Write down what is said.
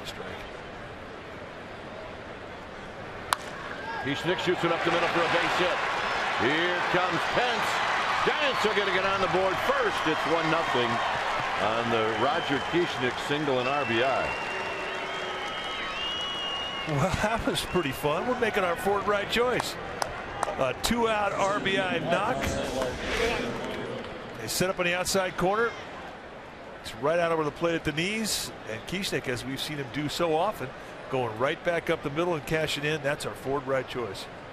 a strike. Kieschnick shoots it up the middle for a base hit. Here comes Pence. Giants are going to get on the board first. It's 1-0 on the Roger Kieschnick single and RBI. Well, that was pretty fun. We're making our fourth right choice. A 2-out RBI knock. They set up on the outside corner. It's right out over the plate at the knees. And Kieschnick, as we've seen him do so often, going right back up the middle and cashing in. That's our forward right choice.